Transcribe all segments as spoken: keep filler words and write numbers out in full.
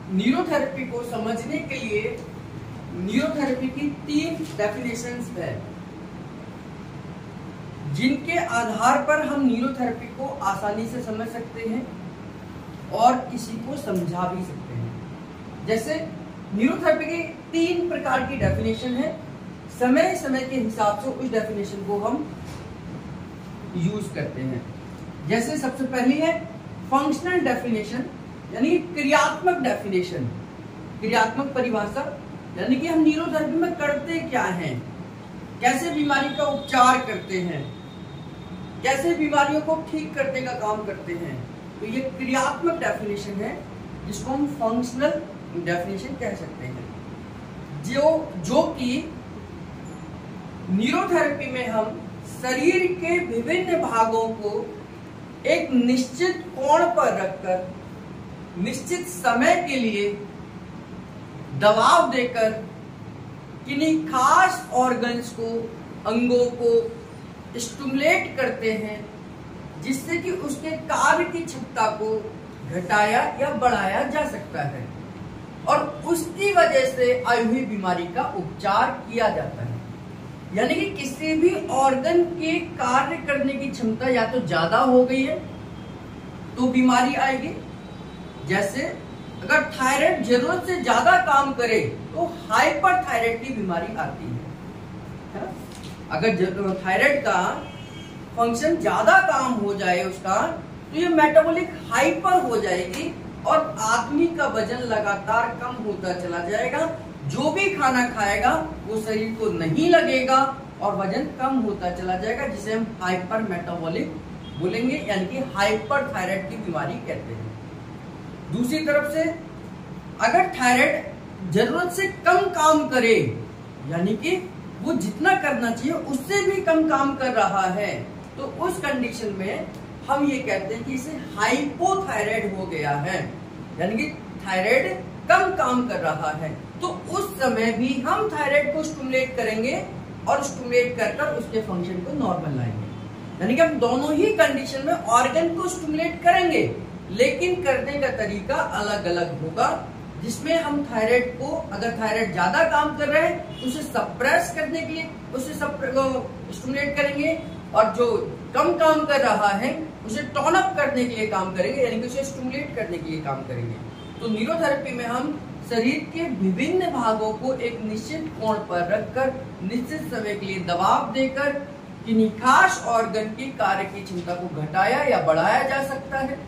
Neurotherapy को समझने के लिए न्यूरोथेरेपी की तीन डेफिनेशंस है, जिनके आधार पर हम न्यूरोथेरेपी को आसानी से समझ सकते हैं और किसी को समझा भी सकते हैं। जैसे न्यूरोथेरेपी की तीन प्रकार की डेफिनेशन है, समय समय के हिसाब से उस डेफिनेशन को हम यूज करते हैं। जैसे सबसे पहली है फंक्शनल डेफिनेशन, यानी क्रियात्मक डेफिनेशन, क्रियात्मक परिभाषा, यानी कि हम न्यूरोथेरेपी में करते क्या हैं, कैसे बीमारी का उपचार करते हैं, कैसे बीमारियों को ठीक करने का काम करते हैं। तो ये क्रियात्मक डेफिनेशन है, जिसको हम फंक्शनल डेफिनेशन कह सकते हैं, जो जो कि न्यूरोथेरेपी में हम शरीर के विभिन्न भागों को एक निश्चित कोण पर रखकर निश्चित समय के लिए दबाव देकर किन्हीं खास ऑर्गन्स को, अंगों को स्टिमुलेट करते हैं, जिससे कि उसके कार्य की क्षमता को घटाया या बढ़ाया जा सकता है और उसकी वजह से आई हुई बीमारी का उपचार किया जाता है। यानी कि किसी भी ऑर्गन के कार्य करने की क्षमता या तो ज्यादा हो गई है तो बीमारी आएगी। जैसे अगर थायराइड जरूरत से ज्यादा काम करे तो हाइपरथायराइड की बीमारी आती है, है ना? अगर थायराइड का फंक्शन ज्यादा काम हो जाए उसका, तो ये मेटाबॉलिक हाइपर हो जाएगी और आदमी का वजन लगातार कम होता चला जाएगा। जो भी खाना खाएगा वो शरीर को नहीं लगेगा और वजन कम होता चला जाएगा, जिसे हम हाइपर मेटाबॉलिक बोलेंगे, यानी कि हाइपरथायराइड की बीमारी कहते हैं। दूसरी तरफ से अगर थायराइड जरूरत से कम काम करे, यानी कि वो जितना करना चाहिए उससे भी कम काम कर रहा है, तो उस कंडीशन में हम ये कहते हैं कि इसे हाइपोथायराइड हो गया है, यानी कि थायराइड कम काम कर रहा है। तो उस समय भी हम थायराइड को स्टिमुलेट करेंगे और स्टिमुलेट कर कर उसके फंक्शन को नॉर्मल लाएंगे। यानी कि हम दोनों ही कंडीशन में ऑर्गन को स्टिमुलेट करेंगे, लेकिन करने का तरीका अलग अलग होगा। जिसमें हम थायराइड को, अगर थायराइड ज्यादा काम कर रहे हैं, उसे सप्रेस करने के लिए उसे स्टिमुलेट करेंगे, और जो कम काम कर रहा है उसे टोन अप करने के लिए काम करेंगे, यानी कि उसे स्टिमुलेट करने के लिए काम करेंगे। तो न्यूरोथेरेपी में हम शरीर के विभिन्न भागों को एक निश्चित कोण पर रखकर निश्चित समय के लिए दबाव देकर किन्हीं खास ऑर्गन की कार्य की क्षमता को घटाया या बढ़ाया जा सकता है,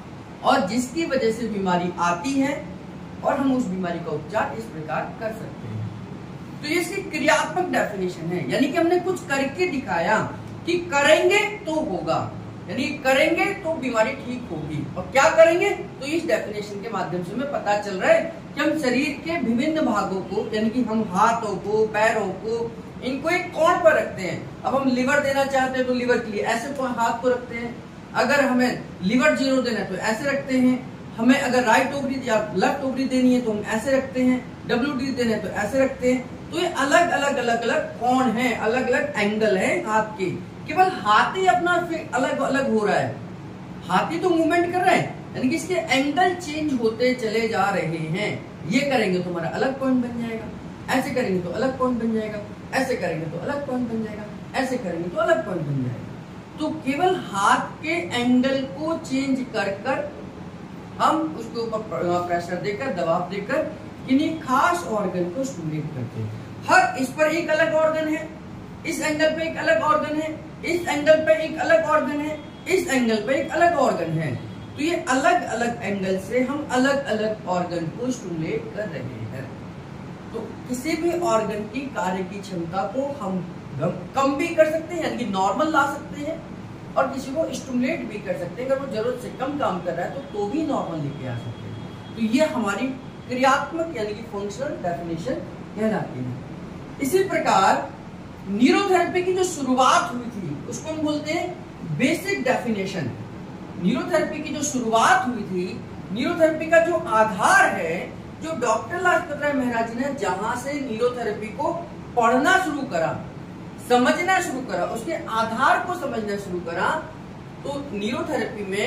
और जिसकी वजह से बीमारी आती है और हम उस बीमारी का उपचार इस प्रकार कर सकते हैं। तो ये इसकी क्रियात्मक डेफिनेशन है, यानी कि हमने कुछ करके दिखाया कि करेंगे तो होगा, यानी करेंगे तो बीमारी ठीक होगी। और क्या करेंगे, तो इस डेफिनेशन के माध्यम से हमें पता चल रहा है कि हम शरीर के विभिन्न भागों को, यानी कि हम हाथों को, पैरों को, इनको एक कोण पर रखते हैं। अब हम लिवर देना चाहते हैं तो लिवर के लिए ऐसे हाथ को रखते हैं, अगर हमें लिवर जीरो देना है तो ऐसे रखते हैं, हमें अगर राइट ओवरी या लेफ्ट ओवरी देनी है तो हम ऐसे रखते हैं, डब्ल्यू डी देना है तो ऐसे रखते हैं। तो ये अलग अलग अलग अलग कोण है, अलग अलग एंगल है हाथ के। केवल हाथ ही अपना अलग अलग हो रहा है, हाथ ही तो मूवमेंट कर रहे हैं, यानी कि इसके एंगल चेंज होते चले जा रहे हैं। ये करेंगे तो हमारा अलग पॉइंट बन जाएगा, ऐसे करेंगे तो अलग पॉइंट बन जाएगा, ऐसे करेंगे तो अलग पॉइंट बन जाएगा, ऐसे करेंगे तो अलग पॉइंट बन जाएगा। तो केवल हाथ के एंगल को चेंज कर कर हम उसके ऊपर प्रेशर देकर, दबाव देकर किन्हीं खास ऑर्गन को स्टिमुलेट करते हैं। हर इस पर एक अलग ऑर्गन है, इस एंगल पे एक अलग ऑर्गन है, इस एंगल पे एक अलग ऑर्गन है, इस एंगल पे एक अलग ऑर्गन है। तो ये अलग अलग एंगल से हम अलग अलग ऑर्गन को स्टिमुलेट कर रहे हैं। तो किसी भी ऑर्गन की कार्य की क्षमता को हम कम भी कर सकते हैं, यानी कि नॉर्मल ला सकते हैं, और किसी को स्टिमुलेट भी कर सकते हैं। अगर वो जरूरत से कम काम कर रहा है तो तो भी नॉर्मल लेके आ सकते हैं। तो ये हमारी क्रियात्मक यानी कि फंक्शनल डेफिनेशन कहलाती है। इसी प्रकार न्यूरोथेरेपी की जो शुरुआत हुई थी उसको हम बोलते हैं बेसिक डेफिनेशन। न्यूरोथेरेपी की जो शुरुआत हुई थी, न्यूरोथेरेपी का जो आधार है, जो डॉक्टर लाजपत राय महराज ने जहां से न्यूरोथेरेपी को पढ़ना शुरू करा, समझना शुरू करा, उसके आधार को समझना शुरू करा, तो न्यूरोथेरेपी में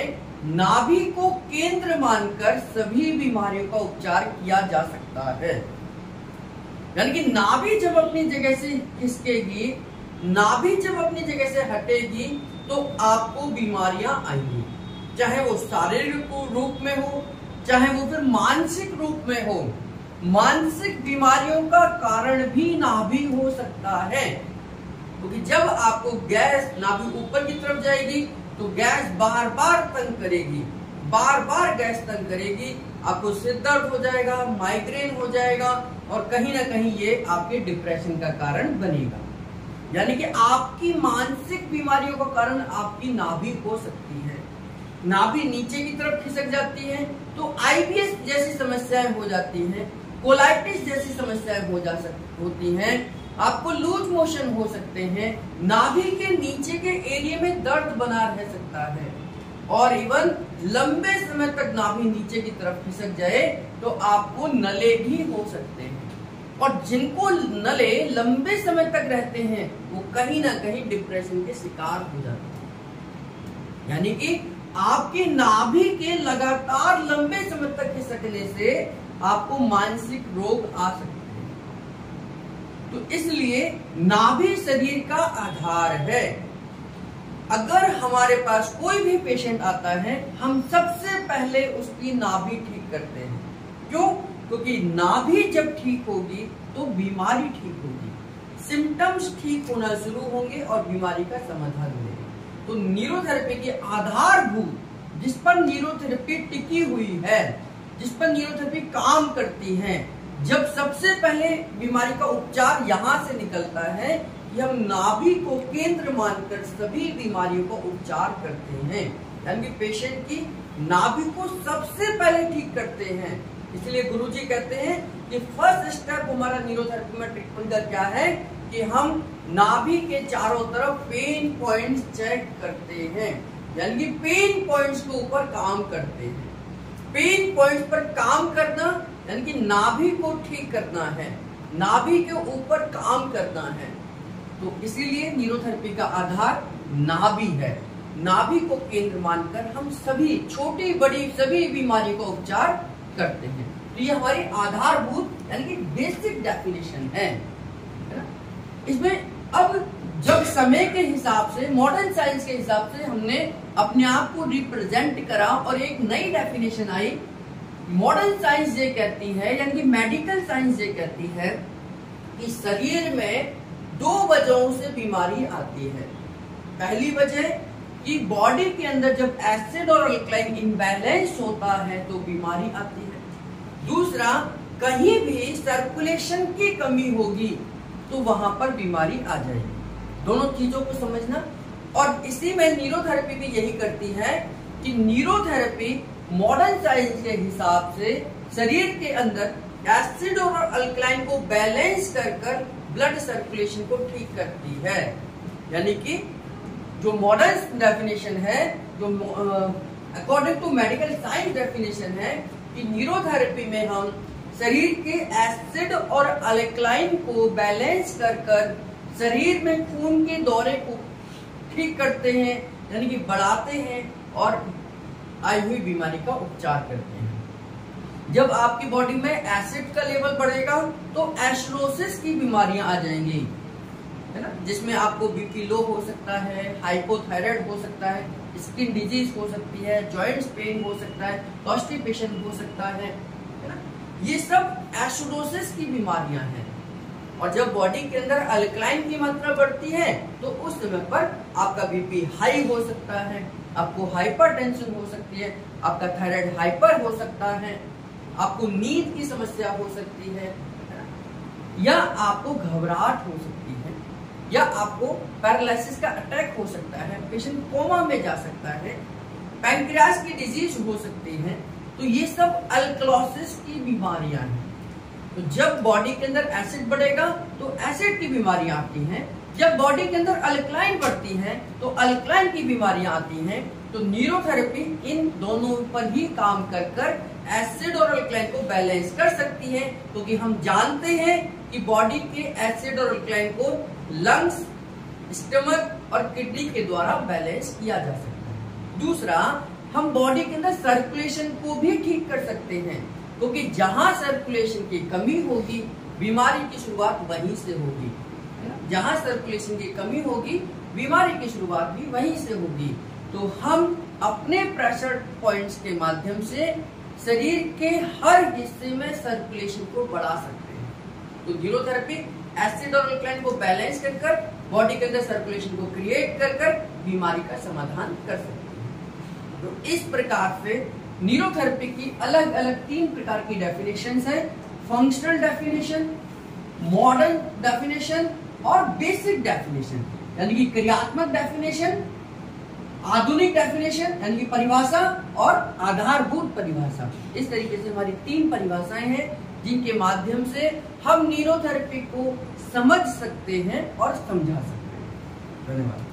नाभि को केंद्र मानकर सभी बीमारियों का उपचार किया जा सकता है। यानी कि नाभि जब अपनी जगह से खिसकेगी, नाभि जब अपनी जगह से हटेगी तो आपको बीमारियां आएंगी, चाहे वो शारीरिक रूप में हो, चाहे वो फिर मानसिक रूप में हो। मानसिक बीमारियों का कारण भी नाभि हो सकता है, क्योंकि जब आपको गैस नाभि ऊपर की तरफ जाएगी तो गैस बार बार तंग करेगी, बार बार गैस तंग करेगी, आपको सिर दर्द हो जाएगा, माइग्रेन हो जाएगा और कहीं ना कहीं ये आपके डिप्रेशन का कारण बनेगा। यानी कि आपकी मानसिक बीमारियों का कारण आपकी नाभि हो सकती है। नाभि नीचे की तरफ खिसक जाती है तो आईबीएस जैसी समस्याएं हो जाती हैं, कोलाइटिस जैसी समस्याएं हो जा सकती होती हैं, आपको लूज मोशन हो सकते हैं, नाभि के नीचे के एरिया में दर्द बना रह सकता है और इवन लंबे समय तक नाभि नीचे की तरफ खिसक जाए तो आपको नले भी हो सकते हैं। और जिनको नले लंबे समय तक रहते हैं वो कहीं ना कहीं डिप्रेशन के शिकार हो जाते हैं। यानी कि आपकी नाभि के लगातार लंबे समय तक खिसकने से आपको मानसिक रोग आ सकते हैं। तो इसलिए नाभि शरीर का आधार है। अगर हमारे पास कोई भी पेशेंट आता है, हम सबसे पहले उसकी नाभि ठीक करते हैं। क्यों? क्योंकि नाभि जब ठीक होगी तो बीमारी ठीक होगी, सिम्टम्स ठीक होना शुरू होंगे और बीमारी का समाधान मिलेगा। तो न्यूरोथेरेपी की आधारभूत, जिस पर न्यूरोथेरेपी टिकी हुई है, जिस पर न्यूरोथेरेपी काम करती है, जब सबसे पहले बीमारी का उपचार यहां से निकलता है कि हम नाभि को केंद्र मानकर सभी बीमारियों का उपचार करते हैं। यानी पेशेंट की नाभि को सबसे पहले ठीक करते हैं। इसलिए गुरुजी कहते हैं कि फर्स्ट स्टेप हमारा न्यूरोथेरेपी में ट्रीटमेंट का क्या है कि हम नाभि के चारों तरफ पेन पॉइंट्स चेक करते हैं। यानी कि पेन पॉइंट्स के ऊपर काम करते हैं। पेन पॉइंट्स पर काम करना यानी कि नाभि को ठीक करना है, नाभि के ऊपर काम करना है। तो इसीलिए न्यूरोथेरेपी का आधार नाभि है। नाभि को केंद्र मानकर हम सभी छोटी बड़ी सभी बीमारियों का उपचार करते हैं। तो ये हमारी आधारभूत यानी कि बेसिक डेफिनेशन है, है ना। इसमें अब जब समय के हिसाब से, मॉडर्न साइंस के हिसाब से हमने अपने आप को रिप्रेजेंट करा और एक नई डेफिनेशन आई। मॉडर्न साइंस ये कहती है, यानी कि मेडिकल साइंस ये कहती है कि शरीर में दो वजहों से बीमारी आती है। पहली वजह कि बॉडी के अंदर जब एसिड और अल्कलाइन इम्बैलेंस होता है तो बीमारी आती है। दूसरा, कहीं भी सर्कुलेशन की कमी होगी तो वहां पर बीमारी आ जाएगी। दोनों चीजों को समझना। और इसी में न्यूरोथेरेपी भी यही करती है कि न्यूरोथेरेपी मॉडर्न साइंस के हिसाब से शरीर के अंदर एसिड और अल्कलाइन को बैलेंस कर कर ब्लड सर्कुलेशन को ठीक करती है। यानी कि जो मॉडर्न डेफिनेशन है, जो according to medical science definition है कि न्यूरोथेरेपी में हम शरीर के एसिड और अल्कलाइन को बैलेंस कर कर शरीर में खून के दौरे को ठीक करते हैं, यानी कि बढ़ाते हैं और आई हुई बीमारी का उपचार करते हैं। जब आपकी बॉडी में एसिड का लेवल बढ़ेगा तो एसिडोसिस की बीमारियां आ जाएंगी, है ना, जिसमें आपको बीपी लो हो सकता है, हाइपोथायराइड हो सकता है, स्किन डिजीज हो सकती है, जॉइंट्स पेन हो सकता है, कॉन्स्टिपेशन हो सकता है, है ना। ये सब एसिडोसिस की बीमारियां हैं। और जब बॉडी के अंदर अल्कलाइन की मात्रा बढ़ती है तो उस समय पर आपका बीपी हाई हो सकता है, आपको हाइपरटेंशन हो सकती है, आपका थायराइड हाइपर हो सकता है, आपको नींद की समस्या हो सकती है, या आपको घबराहट हो सकती है, या आपको पैरालिसिस का अटैक हो सकता है, पेशेंट कोमा में जा सकता है, पैंक्रियास की डिजीज हो सकती है। तो ये सब अल्कलोसिस की बीमारियां हैं। तो जब बॉडी के अंदर एसिड बढ़ेगा तो एसिड की बीमारियां आती हैं, जब बॉडी के अंदर अल्कलाइन बढ़ती है तो अल्कलाइन की बीमारियां आती हैं। तो न्यूरोथेरेपी इन दोनों पर ही काम कर कर एसिड और अल्कलाइन को बैलेंस कर सकती है, क्योंकि हम जानते हैं कि बॉडी के एसिड और अल्कलाइन को लंग्स, स्टमक और किडनी के द्वारा बैलेंस किया जा सकता है। दूसरा, हम बॉडी के अंदर सर्कुलेशन को भी ठीक कर सकते हैं, क्योंकि तो जहां सर्कुलेशन की कमी होगी बीमारी की शुरुआत वहीं से होगी। जहां सर्कुलेशन की कमी होगी बीमारी की शुरुआत भी वहीं से होगी। तो हम अपने प्रेशर पॉइंट्स के माध्यम से शरीर के हर हिस्से में सर्कुलेशन को बढ़ा सकते हैं। तो न्यूरोथेरेपी एसिड और अल्कलाइन को बैलेंस कर कर बॉडी के अंदर सर्कुलेशन को क्रिएट कर कर बीमारी का समाधान कर सकते हैं। तो इस प्रकार से न्यूरोथेरेपी की अलग अलग तीन प्रकार की डेफिनेशंस है, फंक्शनल डेफिनेशन, मॉडर्न डेफिनेशन और बेसिक डेफिनेशन, यानी कि क्रियात्मक डेफिनेशन, आधुनिक डेफिनेशन यानी कि परिभाषा और आधारभूत परिभाषा। इस तरीके से हमारी तीन परिभाषाएं हैं जिनके माध्यम से हम न्यूरोथेरेपी को समझ सकते हैं और समझा सकते हैं। धन्यवाद।